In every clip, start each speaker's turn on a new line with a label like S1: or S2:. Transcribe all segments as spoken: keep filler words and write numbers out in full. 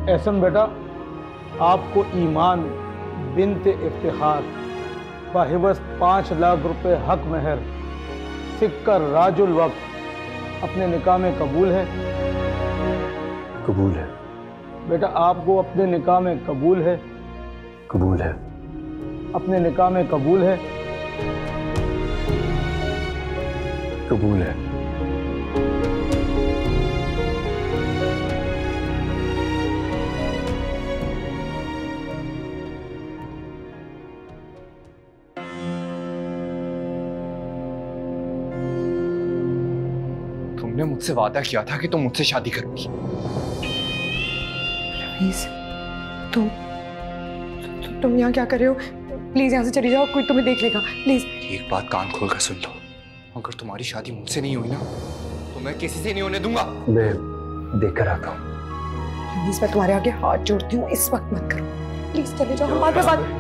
S1: एहसन बेटा, आपको ईमान बिन्त इफ्तिखार बाहिवस पाँच लाख रुपए हक महर सिक्का राजुल वक्त अपने निकाह में कबूल है?
S2: कबूल है
S1: बेटा, आपको अपने निकाह में कबूल है?
S2: कबूल है।
S1: अपने निकाह में कबूल है?
S2: कबूल है।
S3: तुमने मुझसे वादा किया था कि तुम मुझसे शादी करोगी।
S4: प्लीज तुम तु, तुम यहाँ क्या कर रहे हो? प्लीज यहाँ से चली जाओ, कोई तुम्हें देख लेगा। प्लीज
S3: एक बात कान खोल कर सुन लो, अगर तुम्हारी शादी मुझसे नहीं हुई ना तो मैं किसी से नहीं होने दूंगा।
S2: मैं देखकर आता हूँ।
S4: प्लीज मैं तुम्हारे आगे हाथ जोड़ती हूँ, इस वक्त मत करो। प्लीज चले जाओ, हमारे पास बात।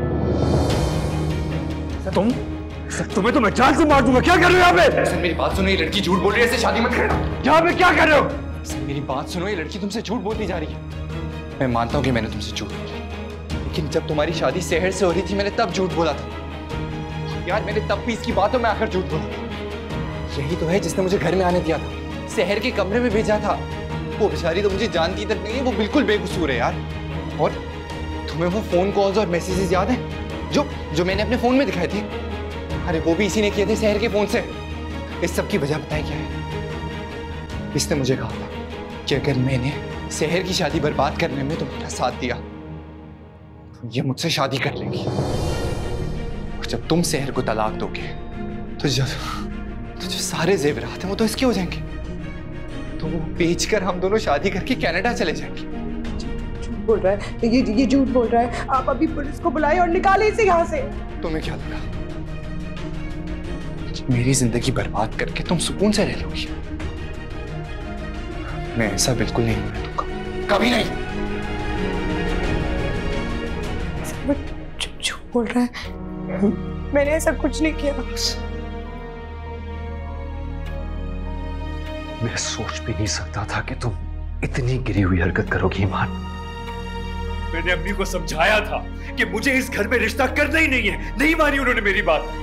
S2: तुम तुम्हें तो मैं जान से मार दूंगा। क्या कर रहे हो यहाँ पे?
S3: सर मेरी बात सुनो, ये लड़की झूठ बोल रही है, ऐसे शादी मत करना।
S2: यहाँ पे क्या कर रहे हो?
S3: सर मेरी बात सुनो, ये लड़की तुमसे झूठ बोलती जा रही है। मैं मानता हूँ कि मैंने तुमसे झूठ बोला, लेकिन जब तुम्हारी शादी शहर से हो रही थी मैंने तब झूठ बोला था यार। मैंने तब भी इसकी बातों में आकर झूठ बोला। यही तो है जिसने मुझे घर में आने दिया था, शहर के कमरे में भेजा था। वो बेचारी तो मुझे जानती तक नहीं है, वो बिल्कुल बेकसूर है यार। और तुम्हें वो फोन कॉल्स और मैसेजेस याद हैं जो जो मैंने अपने फोन में दिखाए थे? अरे वो भी इसी ने किए थे, शहर के फोन से। इस सब की वजह बताएं क्या है? इसने मुझे कहा था कि अगर मैंने शहर की शादी बर्बाद करने में तुम्हारा साथ दिया तो ये मुझसे शादी कर लेगी, और जब तुम शहर को तलाक दोगे तो जो तो जो सारे जेवरात हैं वो तो इसके हो जाएंगे, तो वो बेचकर हम दोनों शादी करके कनाडा चले जाएंगे।
S4: झूठ बोल रहा है ये ये झूठ बोल रहा है। आप अभी पुलिस को बुलाए और निकाले इसे यहाँ से।
S3: तुम्हें क्या लगा मेरी जिंदगी बर्बाद करके तुम सुकून से रह लोगी? मैं ऐसा बिल्कुल नहीं होने दूंगा, कभी नहीं।
S4: झूठ बोल रहा है, मैंने ऐसा कुछ नहीं किया।
S2: मैं सोच भी नहीं सकता था कि तुम इतनी गिरी हुई हरकत करोगी ईमान।
S5: मैंने अम्मी को समझाया था कि मुझे इस घर में रिश्ता करना ही नहीं है, नहीं मानी उन्होंने मेरी बात।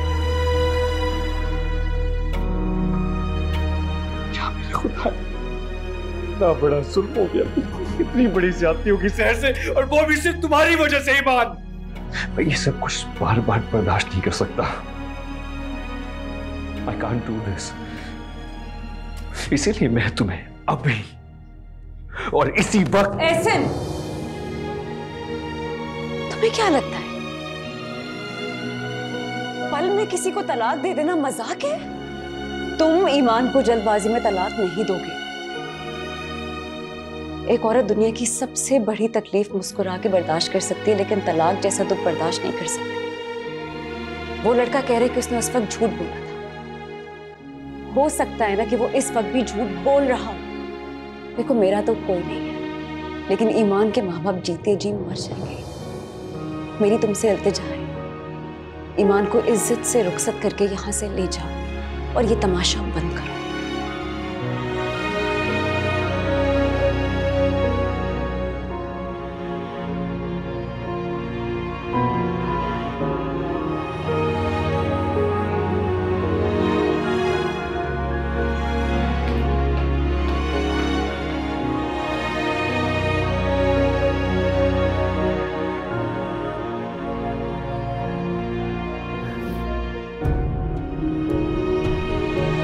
S5: इतना बड़ा जुल्म हो गया, इतनी बड़ी ज्यादती होगी शहर से, और वो भी सिर्फ तुम्हारी वजह से ईमान।
S2: मैं ये सब कुछ बार बार बर्दाश्त नहीं कर सकता। I can't do this। इसीलिए मैं तुम्हें अभी और इसी वक्त।
S6: एहसन, तुम्हें क्या लगता है पल में किसी को तलाक दे देना मजाक है? तुम ईमान को जल्दबाजी में तलाक नहीं दोगे। एक औरत दुनिया की सबसे बड़ी तकलीफ मुस्कुरा के बर्दाश्त कर सकती है, लेकिन तलाक जैसा दुख बर्दाश्त नहीं कर सकती। वो लड़का कह रहे कि उसने उस वक्त झूठ बोला था। हो सकता है ना कि वो इस वक्त भी झूठ बोल रहा हो। देखो मेरा तो कोई नहीं है, लेकिन ईमान के माँ बाप जीते जी मर जाएंगे। मेरी तुमसे इल्तिजा है, ईमान को इज्जत से रुखसत करके यहाँ से ले जाओ और ये तमाशा बंद करो।